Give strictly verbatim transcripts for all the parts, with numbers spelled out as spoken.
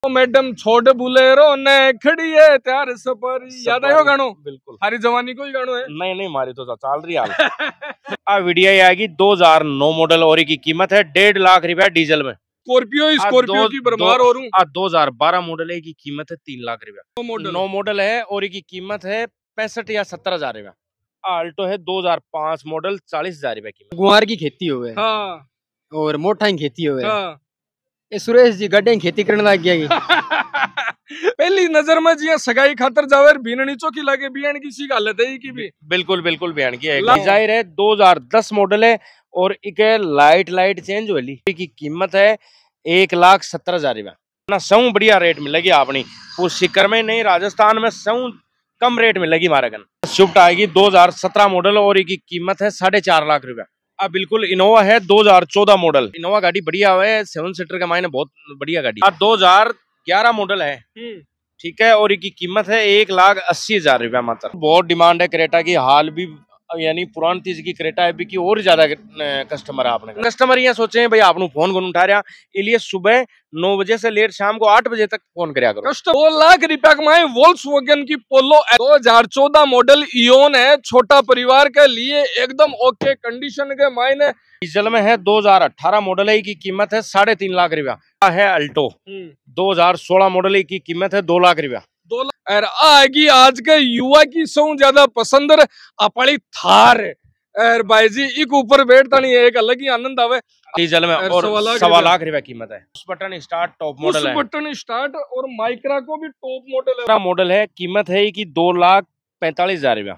ओ madam छोड़ Bolero ने खड़ी है त्यार सफारी, याद आयो गानो? बिल्कुल हरी जवानी को ही गानो है। नहीं नहीं मारी तो चाल रही हाल। आ वीडियो आएगी दो हजार नौ मॉडल और की कीमत है डेढ़ लाख रुपया डीजल में। स्कॉर्पियो स्कॉर्पियो की बरमार हो रहा हूँ। दो हजार बारह मॉडल है की कीमत है तीन लाख रुपया। नौ मॉडल है और की कीमत है पैंसठ या सत्तर हजार रुपया। आल्टो है दो हजार पांच मॉडल चालीस हजार रुपया कीमत। गुआर की खेती हुए हाँ। और मोटा की खेती हुए हाँ। ये सुरेश जी गड्ढे की खेती करने लग गया। पहली नजर में जी सगाई खातर जावे बीननी चौकी लागे बियान की सी हालत है की भी। बिल्कुल बिल्कुल बयान की है। डिजायर है दो हजार दस मॉडल है और एक लाइट लाइट चेंज वाली की कीमत है एक लाख सत्तर हजार रुपया ना। सौ बढ़िया रेट मिलेगी आपनी उस शिकर में नहीं राजस्थान में सौ कम रेट मिलेगी हमारे गन। स्विफ्ट आएगी दो हजार सत्रह मॉडल और की कीमत है साढ़े चार लाख रुपया। अब बिल्कुल इनोवा है दो हजार चौदह मॉडल। इनोवा गाड़ी बढ़िया है सेवन सीटर का मायने बहुत बढ़िया गाड़ी। अब दो हजार ग्यारह मॉडल है ठीक है और की कीमत है एक लाख अस्सी हजार रुपया मात्र। बहुत डिमांड है क्रेटा की हाल भी यानी पुरानी चीज की क्रेटा है की और ज्यादा कस्टमर है अपने कस्टमर यहाँ सोचे भाई आपने फोन कौन उठा रहा इसलिए सुबह नौ बजे से लेट शाम को आठ बजे तक फोन कराया करो। दो लाख रुपया कमाए वोल्क्सवैगन की पोलो दो हजार चौदह मॉडल इयोन है। छोटा परिवार के लिए एकदम ओके कंडीशन के मायने। डीजल में है दो हजार अठारह मॉडल है की कीमत है साढ़े तीन लाख रुपया है। अल्टो दो हजार सोलह मॉडल की कीमत है दो लाख रुपया। दो लाख और आएगी आज के युवा की सौ ज्यादा पसंद अपनी थार और भाई जी एक ऊपर बैठता नहीं है एक अलग ही आनंद आवे। डीजल में और सवा लाख रुपया कीमत है। उस बटन स्टार्ट टॉप मॉडल है। बटन स्टार्ट और माइक्रा को भी टॉप मॉडल है। मॉडल है कीमत है कि दो लाख पैंतालीस हजार रुपया।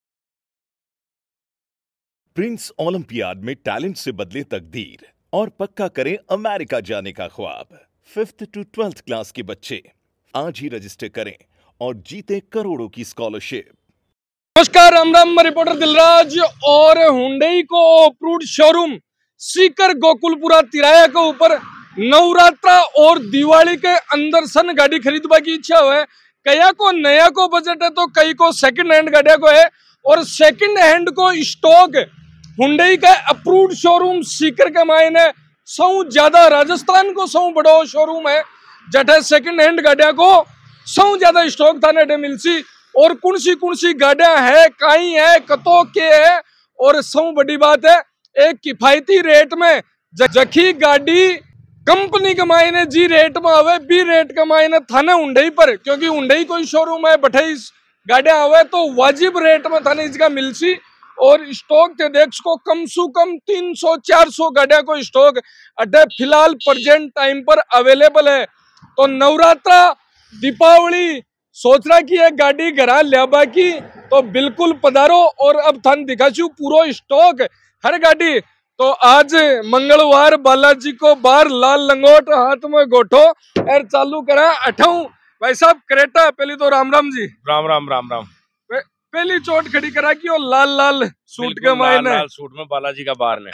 प्रिंस ओलंपियाड में टैलेंट से बदले तकदीर और पक्का करें अमेरिका जाने का ख्वाब। फिफ्थ टू ट्वेल्थ क्लास के बच्चे आज ही रजिस्टर करें और जीते करोड़ों की स्कॉलरशिप। नमस्कार राम राम रिपोर्टर दिलराज और हुंडई को अप्रूव्ड शोरूम सीकर गोकुलपुरा तिराया के ऊपर नवरात्रा और दिवाली के अंदर सन गाड़ी खरीदवा की इच्छा है। कया को नया को बजट है तो कई को सेकंड हैंड गाड़िया को है और सेकंड हैंड को स्टॉक हुंडई का अप्रूव्ड शोरूम सीकर के मायने सौ ज्यादा राजस्थान को सौ बड़ो शोरूम है जटे सेकंड हैंड गाड़िया को सौ ज्यादा स्टॉक थाने मिलसी और कौन सी कौन सी गाड़ियां है कहीं है कतो के है और सौ बड़ी बात है एक किफायती रेट में जखी गाड़ी कंपनी के मायने जी रेट में आवे बी रेट के मायने थाने हुंडई पर क्योंकि हुंडई कोई शोरूम है बठाई गाड़ियां आवे तो वाजिब रेट में थाने इसका मिलसी और स्टॉक थे देख को कम सु कम तीन सौ चार सौ गाड़ियां को स्टॉक अड्डे फिलहाल प्रेजेंट टाइम पर अवेलेबल है। तो नवरात्रा दीपावली सोच रहा कि एक गाड़ी घरा लिया की तो बिल्कुल पधारो और अब थान दिखाचू पूरा स्टॉक हर गाड़ी। तो आज मंगलवार बालाजी को बार लाल लंगोट हाथ में गोठो और चालू करा अठाऊ भाई साहब क्रेटा। पहली तो राम राम जी। राम राम राम राम। पहली चोट खड़ी करा की और लाल लाल सूट के मायने लाल, लाल सूट में बालाजी का बार ने।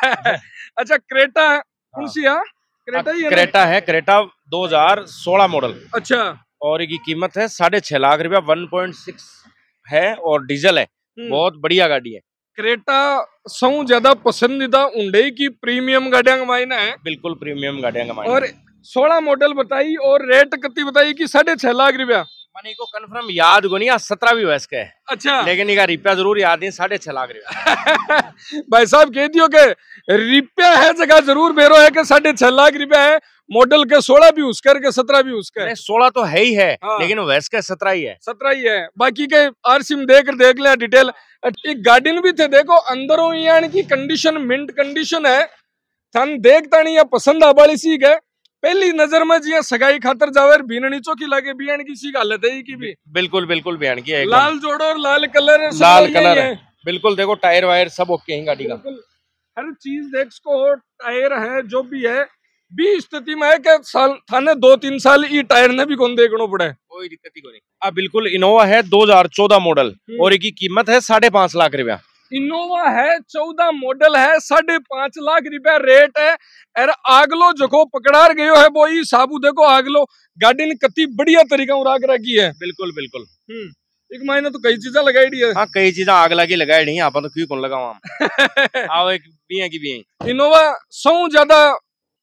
अच्छा क्रेटा कौन सी है? क्रेटा ही है क्रेटा है क्रेटा दो हजार सोलह मॉडल। अच्छा और की कीमत है साढ़े छह लाख रुपया वन पॉइंट सिक्स है और डीजल है। बहुत बढ़िया गाड़ी है क्रेटा सौ ज्यादा पसंदीदा हुंडई की प्रीमियम गाड़ियां का मायना है। बिल्कुल प्रीमियम गाड़ियां का मायना। और सोलह मॉडल बताई और रेट कितनी बताई कि साढ़े छह लाख रुपया। मैंने को कंफर्म याद को नहीं सत्रह भी वैस के। अच्छा लेकिन इनका रिप्या जरूर याद है साढ़े छह लाख रुपया। भाई साहब कह दियो के रिप्या है जगह जरूर बेरो है कि साढ़े छह लाख रुपया है। मॉडल के सोलह भी उसकर के सत्रह भी उसका। सोलह तो है ही है हाँ। लेकिन वैस के सत्रह ही है। सत्रह ही है बाकी के आरसी में देख देख लिया डिटेल। एक गार्डन भी थे देखो अंदरों यानी की कंडीशन मिंट कंडीशन है थान देखता नहीं या पसंद आबाली सी है। पहली नजर में जी सगाई खातर जावे बीननी चौकी लागे बियान की सी हालत है की भी। बिल्कुल बिल्कुल बयान की है। लाल जोड़ो और लाल कलर लाल कलर है बिल्कुल। देखो टायर वायर सब ओके है गाड़ी का। हर चीज देख को टायर है जो भी है बी स्थिति में है कि साल थाने दो तीन साल ई टायर ने भी कौन देखना पड़े कोई दिक्कत ही नहीं। अब बिल्कुल इनोवा है दो हजार चौदह मॉडल और की कीमत है साढ़े पांच लाख रुपया। इनोवा है चौदह मॉडल है साढ़े पांच लाख रुपया रेट है। और आगलो जो पकड़ार गयो है वो ही साबू देखो आगलो गाड़ी ने कति बढ़िया तरीका उराग रखी है। बिल्कुल बिल्कुल एक महीने तो कई चीजें लगाई दी है। हाँ कई चीजें आग लगी लगाई दी आप तो क्यों कौन लगाओ हम। आओ एक भी है की भी है। इनोवा सौ ज्यादा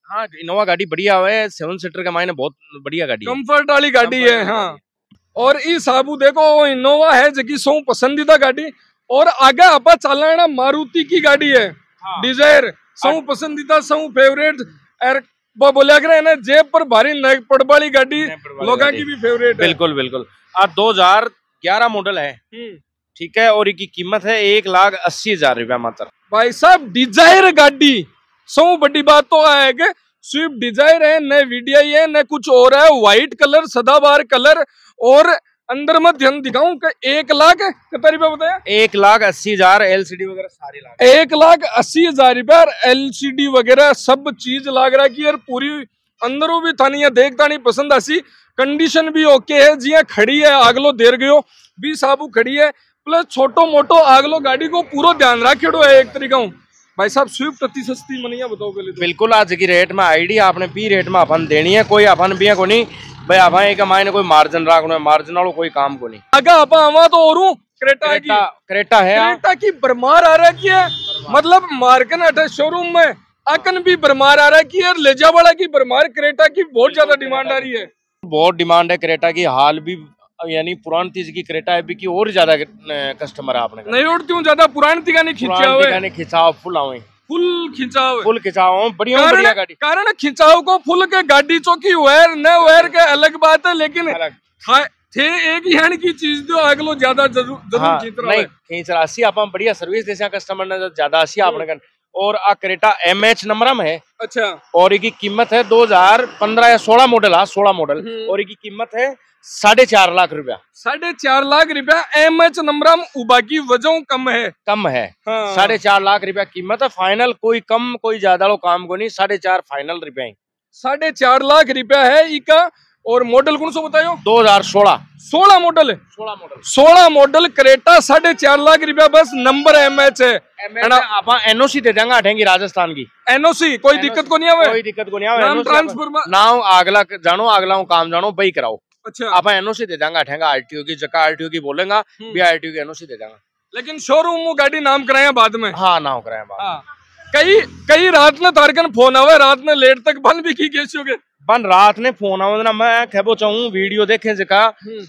हाँ इनोवा गाड़ी बढ़िया है, सेवन सीटर का मायने बहुत बढ़िया गाड़ी है, कंफर्ट वाली गाड़ी है। हाँ और इस साबू देखो इनोवा है जगी सो पसंदीदा गाड़ी। और आगे आपा चलना मारुति की गाड़ी है हाँ। डिजायर सौ पसंदीदा सौ फेवरेट और वो बोलिया करे ना जेब पर भारी नग पड़बाली गाड़ी लोगों की भी फेवरेट है। बिल्कुल बिल्कुल। आज दो हजार ग्यारह मॉडल है, ठीक है, और इसकी कीमत है एक लाख अस्सी हजार रुपया मात्र। भाई साहब डिजायर गाड़ी सौ बड़ी बात तो है कि स्विफ्ट डिजायर है, न वीडीआई है, न कुछ और है, व्हाइट कलर सदाबहार कलर। और अंदर में ध्यान दिखाऊं कि एक लाख कितना रुपया बताया? एक लाख अस्सी हजार एलसीडी वगैरह सारी लाग एक लाख अस्सी हजार रुपया एलसीडी वगैरह सब चीज लाग रहा की यार पूरी अंदरों भी थानी है देखता नहीं पसंद आसी। कंडीशन भी ओके है जिया खड़ी है आगलो देर गयो भी साबू खड़ी है प्लस छोटो मोटो आगलो गाड़ी को पूरा ध्यान रखेड़ो है एक तरीका। भाई साहब स्विफ्ट अति सस्ती मनिया बताओ पहले तो। बिल्कुल आज की रेट में आईडी आपने पी रेट में अपन देनी है, कोई अपन भी को नहीं भाई अपन एक मायने कोई मार्जिन रखना है, मार्जिन वालों कोई काम को नहीं। आगे आप आवा तो और क्रेटा क्रेटा, की क्रेटा है क्रेटा की बरमार आ रहा की है, मतलब मार्केट अठे शोरूम में अकन भी बरमार आ रहा की है, लेजा वाला की बरमार क्रेटा की बहुत ज्यादा डिमांड आ रही है। बहुत डिमांड है क्रेटा की, हाल भी यानी पुरानी तीज की क्रेटा है की और ज्यादा कस्टमर है आपने नहीं उड़ती हूँ ज्यादा पुरानी तीगा नहीं खिंचा हुए खिंचाव फुल आवे फुल खिंचाव फुल खिंचाव बढ़िया बढ़िया गाड़ी। कारण खिंचाव को फुल के गाड़ी चौकी वेर न वेर के अलग बात है, लेकिन थे एक ही हैंड की चीज दो अगलो ज्यादा जरूर जरूर हाँ, खींच रहा नहीं है खींच रहा सी अपन बढ़िया सर्विस देसे कस्टमर ने ज्यादा सी आपने कन। और आ क्रेटा एम एच नंबर में है। अच्छा और इसकी कीमत है दो हजार पंद्रह या सोलह मॉडल है, सोलह मॉडल और इसकी कीमत है साढ़े चार लाख रुपया। साढ़े चार लाख रुपया एम एच नंबर उबा की वजह कम है कम है हाँ। साढ़े चार लाख रुपया कीमत है फाइनल, कोई कम कोई ज्यादा लो काम को नहीं, साढ़े चार फाइनल रुपया ही साढ़े चार लाख रुपया है इका। और मॉडल कौन सा बतायो? दो हजार सोलह सोलह मॉडल सोलह मॉडल सोलह मॉडल क्रेटा साढ़े चार लाख रुपया बस नंबर एम एच है। आप एनओसी दे देंगे अठेंगी राजस्थान की एनओसी कोई दिक्कत को नहीं है, कोई दिक्कत को नहीं है। नाम ट्रांसफर नाम अगला जानो अगला काम जानो बई कराओ। अच्छा आप एनओसी दे देंगे अठेंगा आरटीओ की जगह आरटीओ की बोलेगा भी आरटीओ की एनओसी दे देंगे, लेकिन शोरूम वो गाड़ी नाम कराया बाद में। हाँ नाम कराया बाद हाँ। कई कई रात ने तारकन फोन आवे रात ने लेट तक बंद भी की कैसे हो गए बन रात ने फोन आवे ना मैं कहबो चाहूँ वीडियो देखे जगह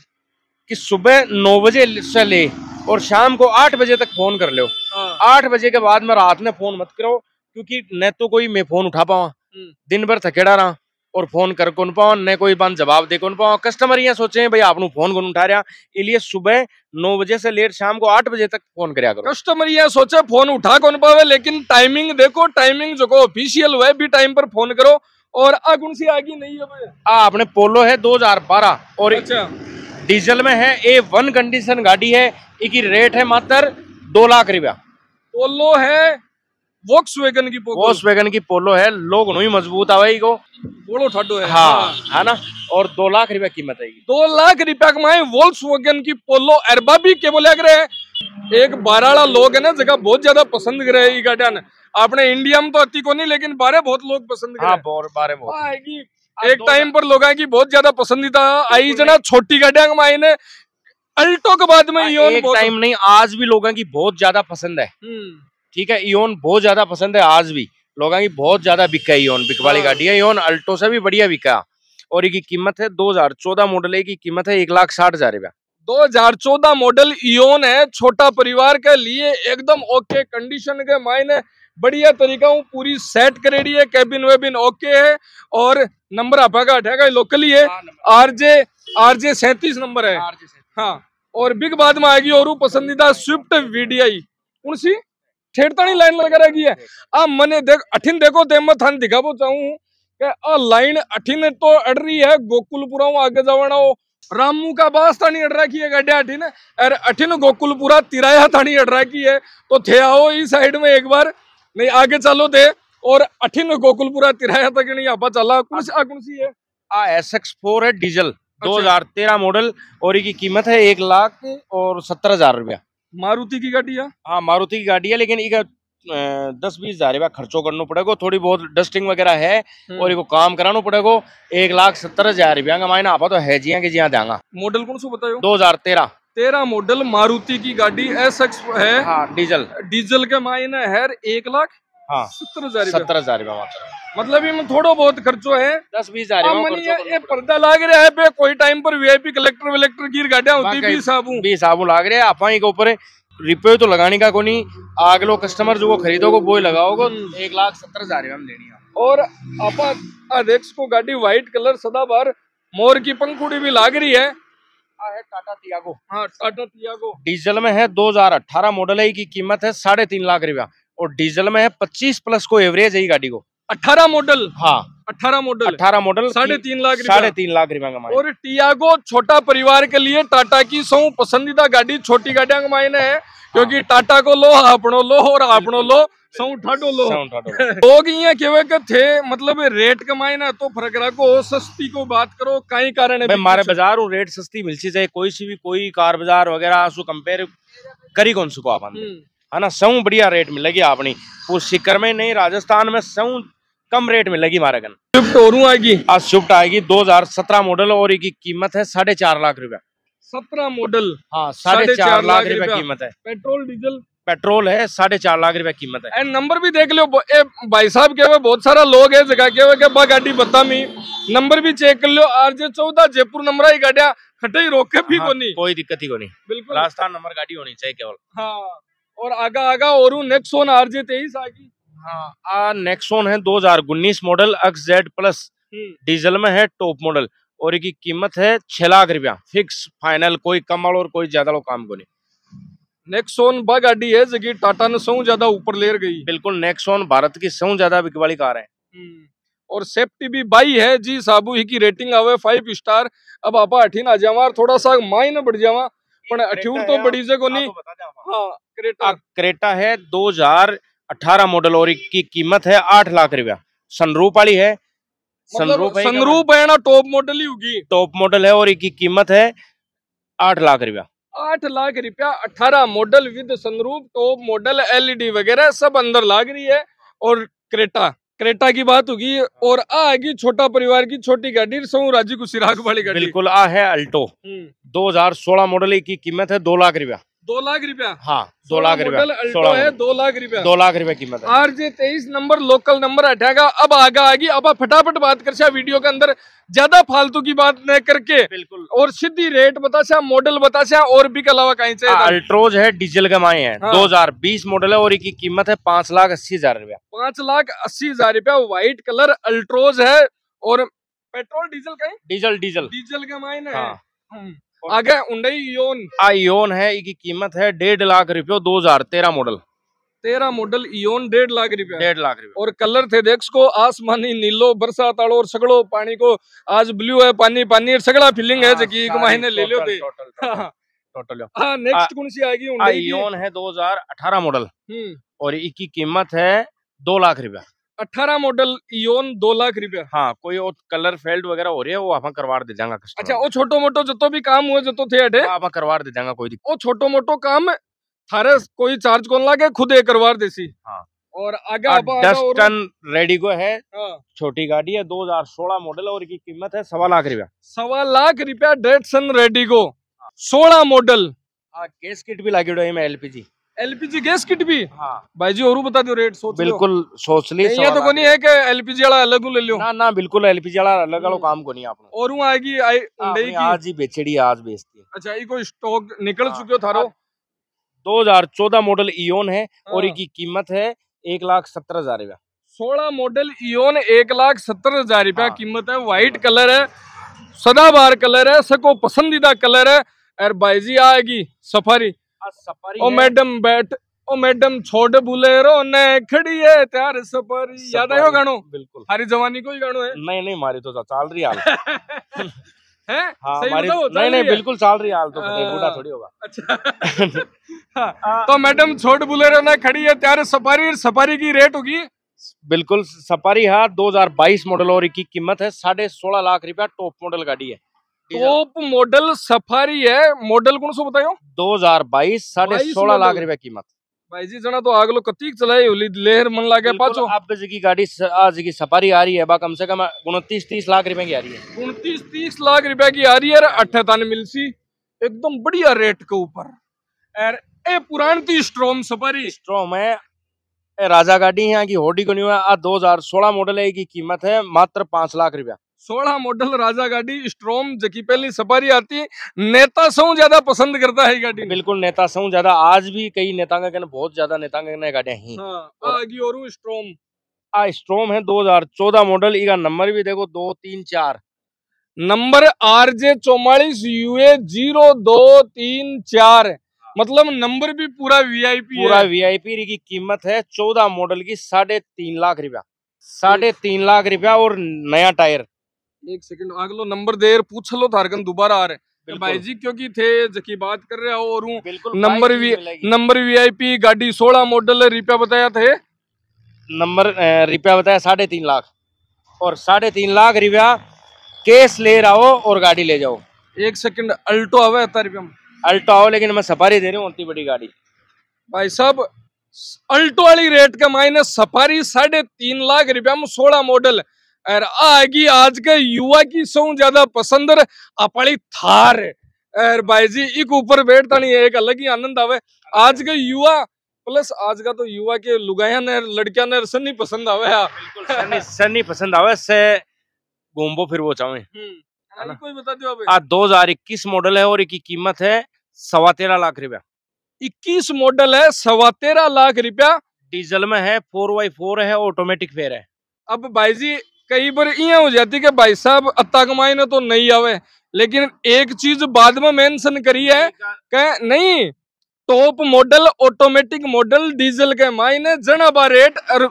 कि सुबह नौ बजे से ले और शाम को आठ बजे तक फोन कर लो। आठ बजे के बाद में रात में फोन मत करो क्योंकि न तो कोई मैं फोन उठा पावा दिन भर थकेड़ा रहा और फोन कर कौन पाओ न कोई बात जवाब दे कौन पाओ। कस्टमर ये सोचे भाई आपने फोन कौन उठा रहा, इसलिए सुबह नौ बजे से लेट शाम को आठ बजे तक फोन कराया करो। कस्टमर ये सोचे फोन उठा कौन पावे, लेकिन टाइमिंग देखो, टाइमिंग जो ऑफिशियल हुआ भी टाइम पर फोन करो। और अगुन सी आगे नहीं है आ अपने पोलो है दो हजार बारह और अच्छा डीजल में है, ए वन कंडीशन गाड़ी है, इसकी रेट है मात्र दो लाख रुपया। पोलो है वॉक्सवैगन की पोलो वॉक्सवैगन की पोलो है, लोग नहीं मजबूत आवे को बोलो ठाडो है हाँ है ना। और दो लाख रुपया कीमत है, दो लाख रुपया कमाए वॉक्सवैगन की पोलो अरबा भी के बोले रहे। एक बाराला लोग है ना जगह बहुत ज्यादा पसंद करे ये गाड़ियां ने, अपने इंडिया में तो अति को नहीं लेकिन बारे बहुत लोग पसंद करे। हाँ, बारे बहुत आएगी एक टाइम पर लोगों की बहुत ज्यादा पसंदीदा आई जना छोटी गाड़ियां कमाई ने अल्टो के बाद में इयोन एक टाइम नहीं आज भी लोगों की बहुत ज्यादा पसंद है। ठीक है इयोन बहुत ज्यादा पसंद है, आज भी लोगों की बहुत ज्यादा बिका है इयोन, बिक वाली गाड़ी है इयोन, अल्टो से भी बढ़िया बिका। और इसकी कीमत है दो हजार चौदह मॉडल है, की कीमत है एक लाख साठ हजार रुपया। दो हजार चौदह मॉडल इयोन है, छोटा परिवार के लिए एकदम ओके कंडीशन के मायने बढ़िया तरीका हूँ पूरी सेट करेडी है, कैबिन वेबिन ओके है। और नंबर आपका अठेगा लोकली है, आरजे आरजे सैंतीस नंबर है हाँ। और बिग बाद में आएगी और पसंदीदा स्विफ्ट वीडीआई कौन सी ठेठतानी लाइन लगा रही है। आ मने देख अठिन देखो ते मैं थान दिखाबो चाहूँ कि आ लाइन अठिन तो अड़ रही है गोकुलपुरा आगे जावना रामू का बास थानी अड़ रखी है गाड़ी अठिन और अठिन गोकुलपुरा तिराया थानी अड़ रखी है। तो थे आओ इस साइड में एक बार नहीं आगे चलो थे और अठिन गोकुलपुरा तिराया तक नहीं आप चला कौन सी कौन सी है आ एस एक्स फोर है डीजल दो हजार तेरह मॉडल और इसकी कीमत है एक लाख और सत्तर हजार रुपया। मारुति की गाड़ी है हाँ मारुति की गाड़ी है, लेकिन इसका दस बीस हजार रुपया खर्चो करना पड़ेगा, थोड़ी बहुत डस्टिंग वगैरह है और इसको काम कराना पड़ेगा। एक लाख सत्तर हजार रुपया का मायना आप तो है जिया के जिया देंगा। मॉडल कौन सा बताओ? दो हजार तेरह तेरह मॉडल मारुति की गाड़ी एस एक्स है हाँ डीजल डीजल के मायने है एक लाख हाँ सत्तर हजार सत्तर हजार रुपया मात्र, मतलब इनमें थोड़ा बहुत खर्चो है, दस बीस हजार ये पर्दा लाग रहा है पे कोई टाइम पर वीआईपी कलेक्टर वलेक्टर की गाड़ियां होती भी साबू भी साबू लाग रहे हैं। आप के ऊपर रिपेयर तो लगाने का को नहीं, आगलो कस्टमर जो खरीदोगे वो ही लगाओगे, एक लाख सत्तर हजार रुपया हम देनी है। और आप देख को गाड़ी व्हाइट कलर सदाबहार मोर की पंखुड़ी भी लाग रही है, है टाटा टियागो। हाँ टाटा टियागो डीजल में है, दो हजार अठारह मॉडल है, की कीमत है साढ़े तीन लाख रुपया, और डीजल में है पच्चीस प्लस को एवरेज है गाड़ी को। अठारह मॉडल, हाँ अठारह मॉडल, अठारह मॉडल साढ़े तीन लाख साढ़े तीन लाख रुपया कमाए। और टियागो छोटा परिवार के लिए टाटा की सौ पसंदीदा गाड़ी, छोटी गाड़ियां कमाईने है, क्योंकि टाटा को लो आपनो लो और आपनो लो सौ ठाडो लो। लोग ये कहवे के थे मतलब रेट कमाए ना तो फर्क रखो, सस्ती को बात करो कई कारण है हमारे बाजार रेट सस्ती मिलती है, कोई सी भी कोई कार बाजार वगैरह सु कंपेयर करी कौन सको आप है ना, सौ बढ़िया रेट मिलेगी आपनी, वो सिकर में नहीं राजस्थान में सौ कम रेट मिलेगी हमारे गन। स्विफ्ट और आएगी, आज स्विफ्ट आएगी दो हजार सत्रह मॉडल और की कीमत है साढ़े चार लाख रुपया। सत्रह मॉडल, हाँ साढ़े चार लाख रुपया कीमत है। पेट्रोल डीजल पेट्रोल है, साढ़े चार लाख रुपया कीमत है। नंबर भी देख लो ए, भाई साहब के बहुत सारा लोग है जगह के के बा गाड़ी बता मी नंबर भी चेक कर लो, आरजे चौदह जयपुर नंबर आई गाड़िया खटे रोके भी हाँ, को नहीं, कोई दिक्कत ही को नहीं, बिल्कुल राजस्थान नंबर गाड़ी होनी चाहिए केवल। हाँ और आगा आगा और नेक्सॉन आरजे तेईस आ गई। हाँ आ नेक्सॉन है दो हजार उन्नीस model X Z plus, diesel में है, टॉप मॉडल, और की कीमत है छह लाख रुपया फिक्स फाइनल, कोई कम और कोई ज्यादा लोग काम को नहीं। नेक्सॉन बा गाड़ी है जगह टाटा ने सौ ज्यादा ऊपर ले गई, बिल्कुल नेक्सॉन भारत की सौ ज्यादा बिक वाली कार है, और सेफ्टी भी बाई है जी साबू ही की रेटिंग आवे फाइव स्टार। अब आप अठीन आ जावा थोड़ा सा माइन बढ़ जावा पर अठूर तो बड़ी से को नहीं। हाँ क्रेटा, क्रेटा है दो हजार अठारह मॉडल और की कीमत है आठ लाख रुपया, सनरूप वाली है, सनरूप है, सनरूप है ना, टॉप मॉडल ही होगी, टॉप मॉडल है, और की कीमत है आठ लाख रुपया। आठ लाख रुपया अठारह model with sunroof top model LED वगैरह सब अंदर लाग रही है। और क्रेटा, क्रेटा की बात होगी, और आएगी छोटा परिवार की छोटी गाड़ी सौ राज्य को सिराग वाली गाड़ी, बिल्कुल आ है अल्टो दो हजार सोलह मॉडल की कीमत है दो लाख रुपया। दो लाख रुपया हाँ दो लाख रुपया अल्टो है, दो लाख रुपया दो लाख रुपया कीमत है। आरजे तेईस नंबर लोकल नंबर हटेगा। अब आगा आगी, अब आप फटाफट बात कर वीडियो के अंदर, ज्यादा फालतू की बात न करके, बिल्कुल, और सीधी रेट बता, मॉडल बता, और भी के अलावा कहीं से अल्ट्रोज है, डीजल का माए है, हाँ। दो हजार बीस मॉडल है, और की कीमत है पांच लाख अस्सी हजार रुपया। पांच लाख अस्सी हजार रुपया व्हाइट कलर अल्ट्रोज है, और पेट्रोल डीजल का डीजल डीजल डीजल का मायने हाँ। है। आगे हुंडई इयोन, इयोन है, की कीमत है डेढ़ लाख रुपया, दो हजार तेरह मॉडल, तेरह मॉडल इयोन डेढ़ लाख रुपया, डेढ़ लाख रुपया। और कलर थे देख को आसमानी नीलो बरसात आलो, और सगड़ो पानी को आज ब्लू है, पानी पानी सगड़ा फीलिंग है जकी एक महीने ले लो दे टोटल। हां नेक्स्ट कौन सी आएगी हुंडई की? इयोन है दो हजार अठारह मॉडल, और इसकी कीमत है दो लाख रुपया। अठारह मॉडल इयोन दो लाख रुपया। हाँ कोई और कलर फेल्ड वगैरह हो रही है वो आप करवा दे जाएगा कस्टमर। अच्छा वो छोटो मोटो जो भी काम हुए जो थे अठे आप करवा दे जाएगा कोई दिक्कत। वो छोटो मोटो काम थारे कोई चार्ज कौन लागे खुद एक करवा देसी। हाँ और आगे डस्टन रेडिगो है, हाँ। छोटी गाड़ी है, दो हजार सोलह मॉडल, और की कीमत है सवा लाख रुपया। सवा लाख रुपया डस्टन रेडिगो सोलह मॉडल। गैस किट भी लगी है एलपीजी एलपीजी गैस किट भी। हाँ भाई जी और बता दो रेट सोच बिल्कुल सोच ली। ये तो कोनी है कि एलपीजी वाला अलग ले लो ना ना बिल्कुल एलपीजी वाला अलग वाला काम को नहीं आपने। और वो आएगी आई हुंडई की आज ही बेचड़ी आज बेचती है। अच्छा ये कोई स्टॉक निकल चुके हो थारो। दो हजार चौदह मॉडल इयोन है और इसकी कीमत है एक लाख सत्तर हजार रुपया। सोलह मॉडल इयोन एक लाख सत्तर हजार रुपया कीमत है। व्हाइट कलर है, सदाबहार कलर है, सबको पसंदीदा कलर है। और भाई जी आएगी सफारी। सफारी ओ मैडम बैठ ओ मैडम छोड़ बुलेरो ने खड़ी है त्यार सफारी। याद आयो गानो? बिल्कुल हरी जवानी को ही गानो है। नहीं नहीं मारी तो चाल रही हाल है। हाँ, सही बताओ, नहीं नहीं बिल्कुल चाल रही हाल तो बूढ़ा थोड़ी होगा। अच्छा हाँ, तो मैडम छोड़ बुलेरो ने खड़ी है त्यार सफारी। सफारी की रेट होगी बिल्कुल सफारी है दो हजार बाईस मॉडल और की कीमत है साढ़े सोलह लाख रुपया। टॉप मॉडल गाड़ी है, टॉप मॉडल सफारी है। मॉडल कौन सा बतायो? दो हजार बाईस साढ़े सोलह लाख रुपया कीमत। भाई जी जना तो आगलो कतीक चलाई होली लेहर मन लागे पाछो। अब की गाड़ी आज की सफारी आ रही है बा कम से कम उनतीस तीस लाख रुपए की आ रही है। उनतीस तीस लाख रुपए की आ रही है। अट्ठातान मिलसी एकदम बढ़िया रेट के ऊपर। ए पुरानी स्ट्रॉम सफारी। स्ट्रॉम है ए, राजा गाड़ी यहाँ की होडी को नहीं हुआ। आ दो हजार सोलह मॉडल है, की कीमत है मात्र पांच लाख रुपया। सोलह मॉडल राजा गाड़ी स्ट्रोम जकी पहली सफारी आती, नेता सौ ज्यादा पसंद करता है गाड़ी। बिल्कुल नेता सौ ज्यादा, आज भी कई नेताओं के बहुत ज्यादा नेताओं के गाड़ियां ही। हाँ, आगी और स्ट्रोम आ स्ट्रोम है दो हजार चौदह मॉडल, इका नंबर भी देखो दो तीन चार नंबर आर जे चौवालीस यूए जीरो दो तीन चार, मतलब नंबर भी पूरा वीआईपी है। पूरा वीआईपी की कीमत है चौदह मॉडल की साढ़े तीन लाख रुपया, साढ़े तीन लाख रुपया और नया टायर। एक सेकंड आगलो नंबर देर पूछ लो थारकन दोबारा आ रहे भाई जी, क्योंकि थे जकी बात कर रहे हो और नंबर वी नंबर वीआईपी गाड़ी सोलह मॉडल रुपया बताया थे, नंबर रुपया बताया साढ़े तीन लाख, और साढ़े तीन लाख रुपया केस ले रहा हो और गाड़ी ले जाओ। एक सेकंड अल्टो आवे हत्ता रुपया में, अल्टो आओ, लेकिन मैं सफारी दे रही हूँ उतनी बड़ी गाड़ी। भाई साहब अल्टो वाली रेट का माइनस सफारी साढ़े तीन लाख रुपया में सोलह मॉडल, और आगी आज के युवा की सौ ज्यादा पसंद अपनी थार। और भाई जी एक ऊपर बैठता नहीं है, एक अलग ही आनंद आवे। आज के युवा प्लस आज का तो युवा के लुगाया ने लड़किया ने सन्नी पसंद आवे। सन्नी सन्नी पसंद आवे से घूमबो फिर वो चाहे। कोई बता दो अब। आज दो हजार इक्कीस मॉडल है और की कीमत है सवा तेरह लाख रुपया। इक्कीस मॉडल है, सवा तेरह लाख रुपया, डीजल में है, फोर बाई फोर है, ऑटोमेटिक फेयर है। अब भाई जी कई बार ये हो जाती कि भाई साहब अत्ता कमाई ने तो नहीं आवे, लेकिन एक चीज बाद में मेंशन करी है कि नहीं top model automatic model diesel के मायने जना बा रेट और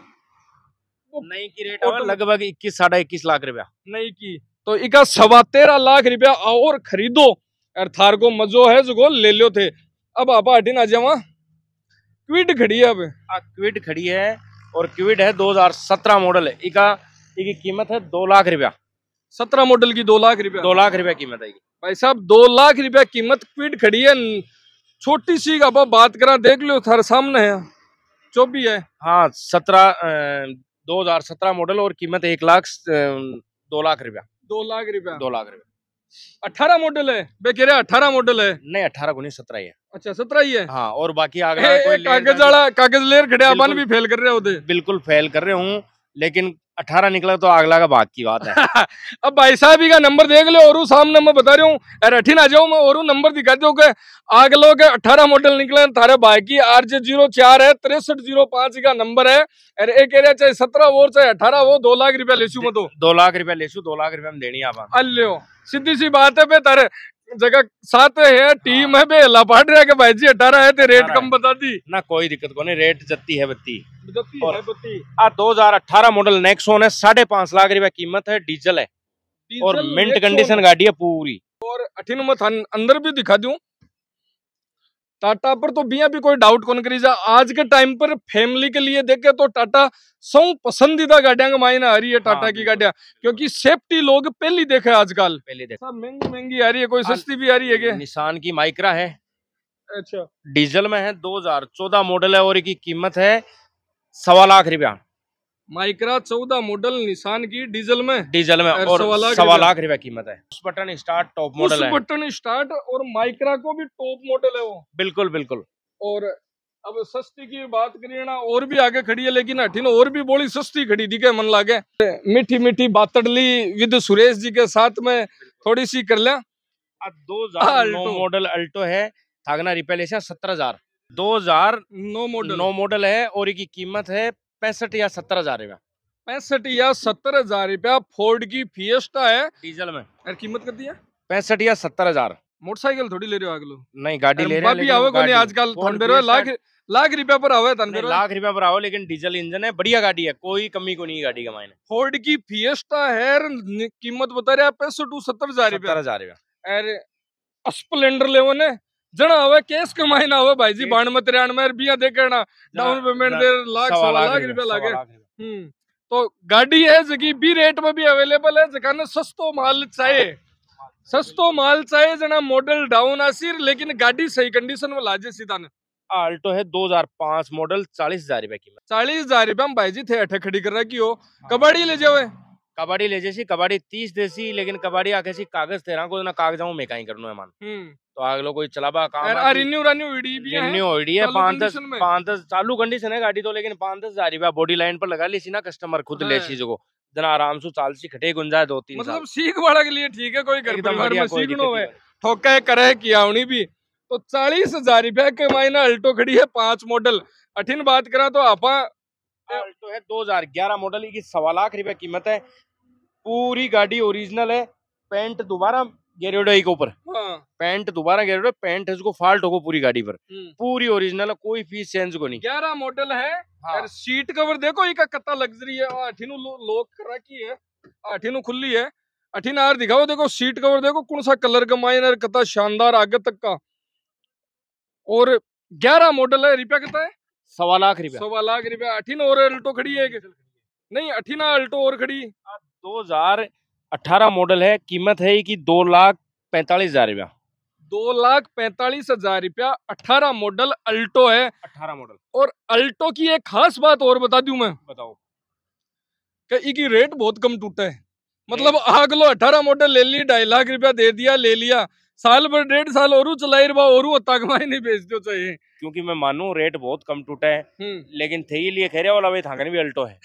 नई की रेट लगभग इक्कीस साढ़े इक्कीस लाख रुपया नई की, तो इका सवा तेरह लाख रुपया और खरीदो और थार को मजो है जो ले लो थे। अब आप हटी ना जावा, क्विड खड़ी है। अब क्विड खड़ी है और क्विड है दो हजार सत्रह मॉडल है, इका की कीमत है दो लाख रुपया। सत्रह मॉडल की दो लाख रुपया, दो लाख रुपया कीमत है भाई साहब, दो लाख रुपया कीमत क्विड खड़ी है। छोटी सी का बात करा देख लो थारे सामने है, चौबी है। हाँ सत्रह दो हजार सत्रह मॉडल और कीमत एक लाख दो लाख रुपया दो लाख रुपया दो लाख रुपया। अठारह मॉडल है बे, कह रहे अठारह मॉडल है। नहीं अठारह को नहीं सत्रह ही है। अच्छा सत्रह ही है। हाँ और बाकी अगला कोई कागज वाला कागज लेर खड़े अपन भी फेल कर रहे होते। बिल्कुल फेल कर रहे हूँ, लेकिन अठारह निकला तो अगला का भाग की बात है। अब भाई साहब का नंबर देख लो और सामने मैं बता रहा हूँ, अठी ना जाऊँ मैं और नंबर दिखा दो के अगलो के अठारह मॉडल निकले थारे भाई की आर जे जीरो चार है तिरसठ जीरो पांच का नंबर है। अरे एक एरिया चाहे सत्रह वो चाहे अठारह वो दो लाख रुपया लेसू मैं तो दो लाख रुपया लेसू दो लाख रुपया में देनी आप अल्लो सीधी सी बात है बे, तारे जगह साथ है टीम है बे लापाट रहा के भाई जी अठारह है तो रेट कम बता दी ना, कोई दिक्कत को नहीं, रेट जत्ती है बत्ती जत्ती है बत्ती। आ दो हजार अठारह मॉडल नेक्सॉन है, साढ़े पांच लाख रुपया कीमत है, डीजल है और मिंट कंडीशन गाड़ी है पूरी। और अठीन में अंदर भी दिखा दूं, टाटा पर तो बिया भी कोई डाउट कौन करी जा। आज के टाइम पर फैमिली के लिए देखे तो टाटा सौ पसंदीदा गाड़ियां का मायने आ रही है टाटा हाँ, की गाड़ियां, क्योंकि सेफ्टी लोग पहली देखे आजकल, पहले देखे सब महंगी महंगी आ रही है, कोई सस्ती भी आ रही है क्या? निसान की माइक्रा है, अच्छा डीजल में है, दो हजार चौदह मॉडल है और इसकी कीमत है सवा लाख रुपया। माइक्रा चौदह मॉडल निशान की डीजल में डीजल में और सवा लाख रुपया कीमत है। उस बटन स्टार्ट टॉप मॉडल है, बटन स्टार्ट और माइक्रा को भी टॉप मॉडल है वो। बिल्कुल बिल्कुल। और अब सस्ती की बात करिए ना, और भी आगे खड़ी है, लेकिन अठीन और भी बड़ी सस्ती खड़ी दिखे मन लागे। मीठी मीठी बातड़ली विद सुरेश जी के साथ में थोड़ी सी कर लिया। दो हजार नौ मॉडल अल्टो है, थागना रिपेलेशन सत्तर हजार दो हजार नौ मॉडल नौ मॉडल है और इसकी कीमत है पैंसठ या सत्तर हजार रुपया पैंसठ या सत्तर हजार रुपया। फोर्ड की फिएस्टा है डीजल में और कीमत कितनी है? पैंसठ या सत्तर हजार। मोटरसाइकिल थोड़ी ले रहे हो अगलो? नहीं गाड़ी ले रहे हैं आवे कोनी आजकल थंडेरो लाख लाख रुपया पर आवे थंडेरो लाख रुपया पर आवे, लेकिन डीजल इंजन है, बढ़िया गाड़ी है, कोई कमी को नहीं गाड़ी का मायने। फोर्ड की फिएस्टा है, कीमत बता रहे पैंसठ सत्तर हजार रुपया हजार रुपया। अरे स्प्लेंडर लेवन है जना आवे केस कमाई ना आवे भाई जी, बानवे तिरानवे रुपया दे के ना डाउन पेमेंट दे लाख सवा लाख रुपया लागे। हम्म तो गाड़ी है जगी बी रेट में भी अवेलेबल है, जगह ने सस्तो माल चाहिए सस्तो माल चाहिए जना मॉडल डाउन आसिर, लेकिन गाड़ी सही कंडीशन में लाजे सीधा ने। आल्टो है दो हजार पांच मॉडल चालीस हजार रुपया कीमत। चालीस हजार रुपया भाई जी थे अठे खड़ी कर रखी हो, कबाड़ी ले जाओ कबाड़ी ले जैसी कबाड़ी तीस देसी लेकिन कबाड़ी आके सी कागज तेरा को ना कागजाओं में काई करनो है मान तो अगलो कोई चलाबा काम आ रिन्यू रिन्यू ईडी भी है रिन्यू ईडी है पाँच दस पाँच दस चालू कंडीशन है गाड़ी तो लेकिन पाँच दस हजार रुपया बॉडी लाइन पर लगा ली सी ना कस्टमर खुद ले चीज को जना आराम से चाल सी खटे गुंजाए दो तीन मतलब सीख वाला के लिए ठीक है कोई घर एकदम परिवार बढ़िया, में कोई सीखनो दिक्कत है नहीं। ठोका करे किया होनी भी तो चालीस हजार रुपया के मायना अल्टो खड़ी है पांच मॉडल अठिन बात करा तो आपा अल्टो है दो हजार ग्यारह मॉडल की सवा लाख रुपए कीमत है। पूरी गाड़ी ओरिजिनल है। पेंट दोबारा गेरेडो के ऊपर हाँ, पेंट दोबारा गेरेडो पेंट है इसको फॉल्ट होगा पूरी गाड़ी पर हम्म। पूरी ओरिजिनल है कोई फीस चेंज को नहीं। ग्यारह मॉडल है हाँ। और सीट कवर देखो इका कत्ता लग्जरी है और अठिनु लो, लोक करा की है अठिनु खुली है अठिन आर दिखाओ देखो सीट कवर देखो कौन सा कलर का माइनर कत्ता शानदार आगे तक का और ग्यारह मॉडल है रुपया कितना है सवा लाख रुपया सवा लाख रुपया अठिन और अल्टो खड़ी है कि- नहीं अठिना अल्टो और खड़ी दो हजार अठारह मॉडल है कीमत है कि दो लाख पैंतालीस हजार रुपया दो लाख पैंतालीस हजार रुपया अठारह मॉडल अल्टो है अठारह मॉडल। और अल्टो की एक खास बात और बता दूं मैं बताओ कि इकी रेट बहुत कम टूटा है मतलब आगलो अठारह मॉडल ले ली ढाई लाख रुपया दे दिया ले लिया साल भर डेढ़ साल और चलाई रहा और तकमाई नहीं बेच दो चाहिए क्योंकि मैं मानू रेट बहुत कम टूटा है हम्म। लेकिन थे ही लिए कह रहे वाला भाई थांगन भी अल्टो है।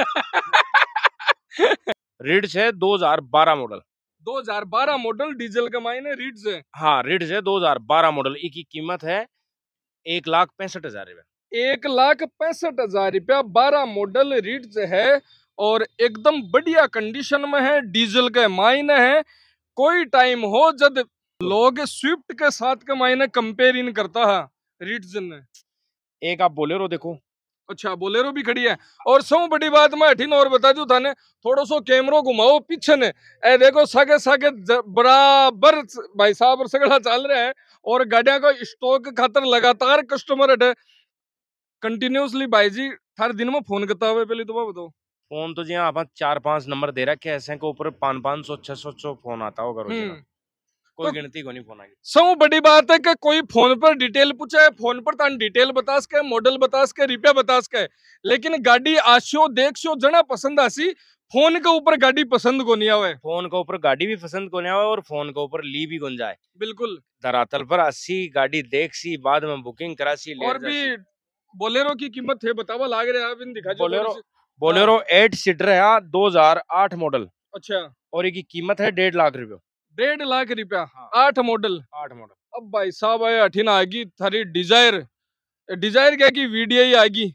रिड्स है दो हजार बारह मॉडल दो हजार बारह मॉडल डीजल का मायने रिड्स है हाँ रिड्स है दो हजार बारह मॉडल की कीमत है एक लाख पैंसठ हजार रुपया एक लाख पैंसठ हजार रुपया बारह मॉडल रिड्स है और एकदम बढ़िया कंडीशन में है डीजल के मायने है। कोई टाइम हो जब लोग स्विफ्ट के साथ के मायने कंपेयर इन करता है रिड्स ने। एक आप बोलेरो देखो अच्छा बोलेरो भी खड़ी है और सौ बड़ी बात मैं अठिन और बता दूं थाने थोड़ा सो कैमरो घुमाओ पीछे ने ए देखो सागे सागे बराबर भाई साहब सगड़ा चल रहा है और गाड़िया को स्टॉक खातर लगातार कस्टमर अटे कंटिन्यूसली भाई जी हर दिन में फोन करता हुआ पहले तो बताओ फोन तो जी हाँ आप चार पांच नंबर दे रखे ऐसे के ऊपर पाँच पाँच सौ छह सौ सौ फोन आता होगा रोज का। कोई तो गिनती को नहीं फोन आई। सौ बड़ी बात है कि कोई फोन पर डिटेल पूछे फोन पर तान डिटेल बता सके मॉडल बता सके रुपया बता सके लेकिन गाड़ी आशो देखो जना पसंद आसी फोन के ऊपर गाड़ी पसंद को नहीं आवे फोन के ऊपर गाड़ी भी पसंद को नहीं आवे और फोन के ऊपर ली भी गुंजाए बिल्कुल धरातल पर अस्सी गाड़ी देख सी बाद में बुकिंग करा सी और भी बोलेरो की कीमत है बतावा लाग रहे आप इन दिखा दो बोलेरो बोलेरो एट सीटर है दो हजार आठ मॉडल अच्छा और इसकी कीमत है डेढ़ लाख रुपया डेढ़ लाख रुपया हाँ। आठ मॉडल आठ मॉडल। अब भाई साहब है अठिन आएगी थारी डिजायर डिजायर क्या की वीडीआई आएगी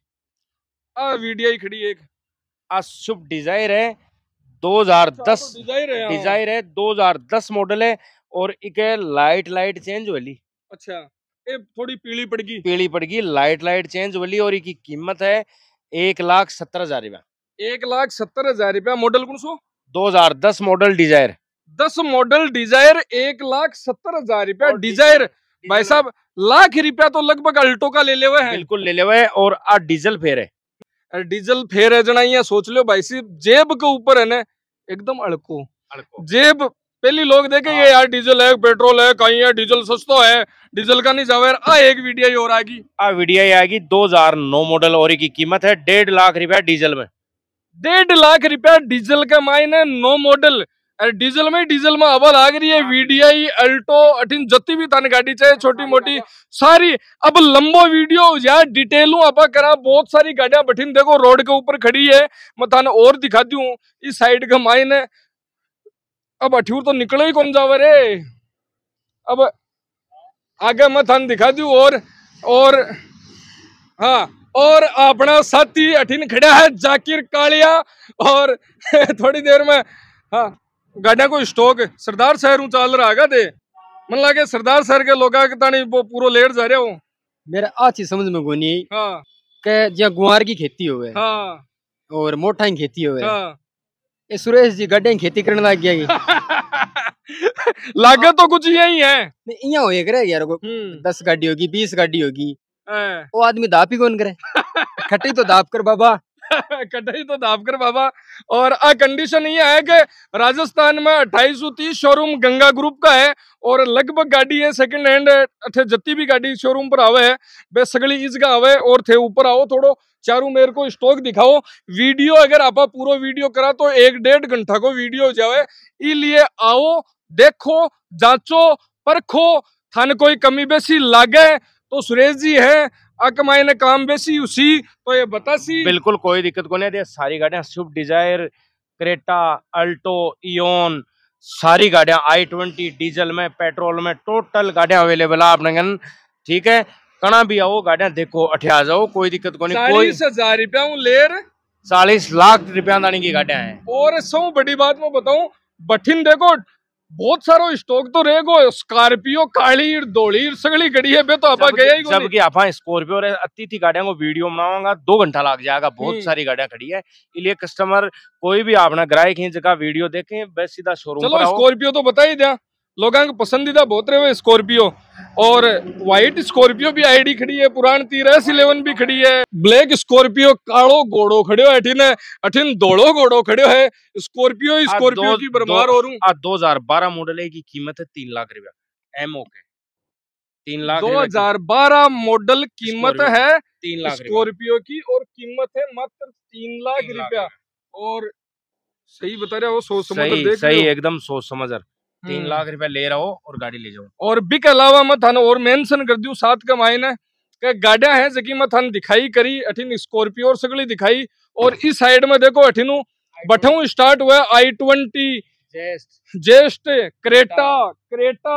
आ वीडीआई खड़ी एक आ शुभ डिजायर है दो हजार दस डिजायर है डिजायर है दो हजार दस मॉडल है और इके लाइट लाइट चेंज वाली अच्छा ये थोड़ी पीली पड़ गई पीली पड़ गई लाइट लाइट चेंज वाली और इसकी कीमत है एक लाख सत्तर हजार रुपया एक लाख सत्तर हजार रुपया मॉडल कौन सो दो हजार दस मॉडल डिजायर दस मॉडल डिजायर एक लाख सत्तर हजार रुपया डिजायर भाई साहब लाख रुपया तो लगभग अल्टो का ले ले हुए हैं बिल्कुल ले ले हुए और आ डीजल फेर है डीजल फेर है जना ये सोच लो भाई साहब जेब के ऊपर है ना एकदम अड़को जेब पहली लोग देखे ये यार डीजल है पेट्रोल है कहीं है डीजल सस्तो है डीजल का नहीं जावे आ एक वीडियो और आएगी आ वीडियो आएगी दो हजार नौ मॉडल और की कीमत है डेढ़ लाख रुपया डीजल में डेढ़ लाख रुपया डीजल का मायने नौ मॉडल डीजल में डीजल में हवा लाग रही है वीडीआई अल्टो अठिन जती भी तन गाड़ी चाहे छोटी मोटी सारी अब लंबो वीडियो यार डिटेलू आपा करा बहुत सारी गाड़ियां बठिन देखो रोड के ऊपर खड़ी है मैं थाने और दिखा दूं इस साइड का मायने अब अठूर तो निकले ही कौन जावे रे अब आगे मैं थाने दिखा दूं और और हाँ और अपना साथी अठिन खड़ा है जाकिर कालिया और थोड़ी देर में हाँ गाड़िया को स्टॉक सरदार शहर चाल रहा है दे मन लगे सरदार शहर के लोग वो पूरा लेट जा रहे हो मेरा आज ही समझ में गोनी हाँ के जहाँ गुआर की खेती होवे हाँ और मोटा की खेती होवे हाँ ये सुरेश जी गड्ढे की खेती करने लग गया लागे तो कुछ यही है नहीं यहाँ होए करे यार को दस गाड़ी होगी बीस गाड़ी होगी वो आदमी दाप ही कौन करे खट्टी तो दाप कर बाबा कटाई तो दाप कर बाबा और आ कंडीशन ये है कि राजस्थान में अट्ठाईस सौ तीस शोरूम गंगा ग्रुप का है और लगभग गाड़ी है सेकंड हैंड अठे जत्ती भी गाड़ी शोरूम पर आवे है बे सगली इसका आवे और थे ऊपर आओ थोड़ो चारू मेरे को स्टॉक दिखाओ। वीडियो अगर आप पूरा वीडियो करा तो एक डेढ़ घंटा को वीडियो हो जावे। इसलिए आओ, देखो, जांचो, परखो, थाने कोई कमी बेसी लागे तो सुरेश जी है, अकमाई ने काम बेसी उसी तो ये बता सी। बिल्कुल कोई दिक्कत को नहीं है। सारी गाड़ियां Swift Dzire, Creta, Alto, Eon, सारी गाड़ियां आई ट्वेंटी डीजल में, पेट्रोल में, टोटल गाड़ियां अवेलेबल है आपने गन। ठीक है, कना भी आओ, गाड़ियां देखो, अठे आ जाओ, कोई दिक्कत को नहीं। चालीस हजार रुपया लेर चालीस लाख रुपया दानी की गाड़ियां हैं। और सौ बड़ी बात मैं बताऊं, बठिन देखो बहुत सारो स्टॉक तो रहेगो, स्कॉर्पियो काली धोली सगली गड़ी है बे तो आपा गया ही जबकि आपा स्कॉर्पियो रे अति थी गाड़ियां को वीडियो बनाऊंगा दो घंटा लग जाएगा। बहुत सारी गाड़ियां खड़ी है, इसलिए कस्टमर कोई भी आपना ग्राहक ही जगह वीडियो देखें, बस सीधा शोरूम चलो। स्कॉर्पियो तो बता ही दिया, लोगों को पसंदीदा बहुत रहे स्कॉर्पियो। और व्हाइट स्कॉर्पियो भी आईडी खड़ी है, पुरान तीरस इलेवन भी खड़ी है, ब्लैक स्कॉर्पियो कालो घोड़ो खड़ो है, अठिन अठिन धोलो घोड़ो खड़ो है। स्कॉर्पियो स्कॉर्पियो की बरमार हो रहा हूं। दो हजार बारह मॉडल की कीमत है तीन लाख रुपया एमओ के। तीन लाख दो हजार बारह मॉडल कीमत है तीन लाख स्कॉर्पियो की, और कीमत है मात्र तीन लाख रुपया। और सही बता रहे हो, सोच समझ देख सही एकदम सोच समझ तीन लाख रुपया ले रहा हो और गाड़ी ले जाओ। और बिक अलावा मैं थाने और मेंशन कर दूं साथ के मायने के गाड़ियां हैं जकी मैं थाने दिखाई करी, अठिन स्कॉर्पियो और सगली दिखाई। और इस साइड में देखो अठिनु बठऊ स्टार्ट हुआ I twenty, Zest, Creta Creta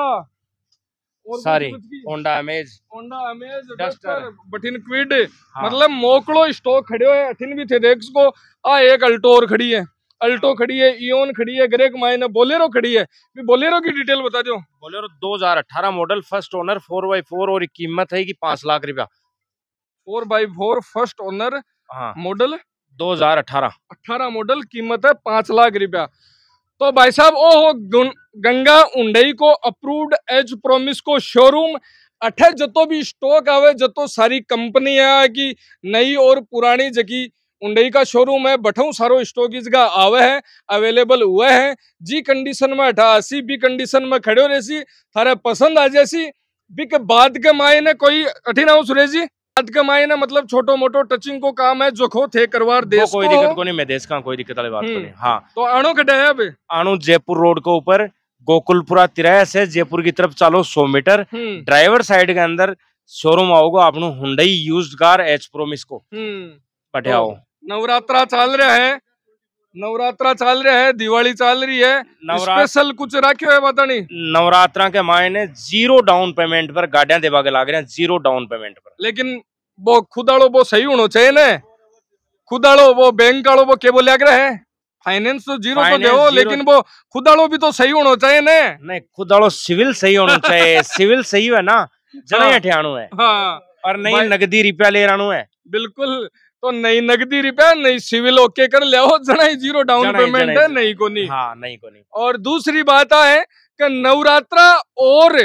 और सारी Honda Amaze, Honda Amaze, Duster, बठिन क्विड, मतलब मोकड़ो स्टॉक खड़े हुए अठिन भी थे। देख सको आ एक अल्टो और खड़ी है, अल्टो खड़ी है, इयोन खड़ी है, ग्रेक माइने बोलेरो खड़ी है। बोलेरो की डिटेल बता दो। बोलेरो दो हजार अठारह model, first owner, four by four, और कीमत है कि पांच लाख रुपया। Four by four first owner, हाँ, मॉडल दो हजार अठारह अठारह मॉडल, कीमत है पांच लाख रुपया। तो भाई साहब ओ हो गंगा हुंडई को अप्रूव्ड एज प्रोमिस को शोरूम अठे जतो भी स्टॉक आवे, जतो सारी कंपनी है की नई और पुरानी जगी हुंडई का शोरूम है, बठऊ सारो स्टॉक इस जगह आवे है, अवेलेबल हुए हैं। जी कंडीशन में अठासी, बी कंडीशन में खड़े हो रही, थारे पसंद आ जैसी बी के बाद के मायने कोई अठिन आओ सुरेश जी, बाद के मायने मतलब छोटो मोटो टचिंग को काम है जो खो थे करवार देश कोई दिक्कत को नहीं, मैं देश का कोई दिक्कत वाली बात को नहीं। हाँ, तो आणो कटे है अब आणु जयपुर रोड के ऊपर गोकुलपुरा तिराया से जयपुर की तरफ चालो सौ मीटर, ड्राइवर साइड के अंदर शोरूम आओगे आपनो Hyundai used car H promise को पटे आओ। नवरात्रा चल रहा है, नवरात्रा चल रहा है, दिवाली चल रही है, स्पेशल कुछ रखे है पता नहीं। नवरात्रा के मायने जीरो डाउन पेमेंट पर गाड़ियां देवा के लाग रहे हैं, जीरो डाउन पेमेंट पर। लेकिन वो खुदाड़ो वो सही होना चाहिए ना, खुदाड़ो वो बैंक वालों वो क्या बोले है, फाइनेंस तो जीरो तो दो, लेकिन वो खुदाड़ो भी तो सही होना चाहिए ना। नहीं, खुदाड़ो सिविल सही होना चाहिए, सिविल सही है ना, जने अठियाणु है। हाँ, और नहीं नगदी रुपया ले रानू है। बिल्कुल, तो नहीं नगदी रुपया, नहीं सिविल ओके कर ले, जना ही जीरो डाउन पेमेंट है, नहीं को नहीं। हाँ, नहीं को नहीं। और दूसरी बात है कि नवरात्रा और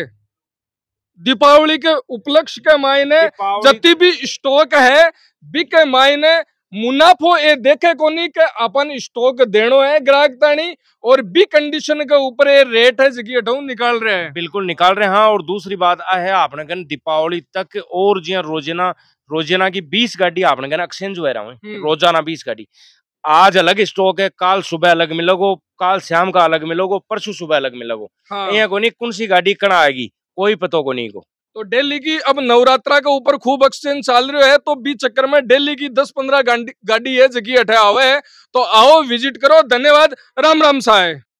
दीपावली के उपलक्ष्य के मायने जति भी स्टॉक है बी के मायने मुनाफो ये देखे को नहीं कि अपन स्टॉक देनो है ग्राहक तानी, और बी कंडीशन के ऊपर ये रेट है जगह डाउन निकाल रहे हैं। बिल्कुल निकाल रहे हैं। हाँ, और दूसरी बात आ है आपने कन दीपावली तक और जिया रोजाना रोजाना की बीस गाड़ी आपने कन एक्सचेंज हो रहा हूँ, रोजाना बीस गाड़ी। आज अलग स्टॉक है, काल सुबह अलग मिलोगो, काल शाम का अलग मिलोगो, परसों सुबह अलग मिलोगो। हाँ। यहाँ को नहीं कौन सी गाड़ी कड़ा आएगी कोई पता को नहीं को। तो दिल्ली की अब नवरात्रा के ऊपर खूब एक्सचेंज चल रहे है, तो बीच चक्कर में दिल्ली की दस पंद्रह गाड़ी है जगह अठे आवे है, तो आओ विजिट करो। धन्यवाद, राम राम साहेब।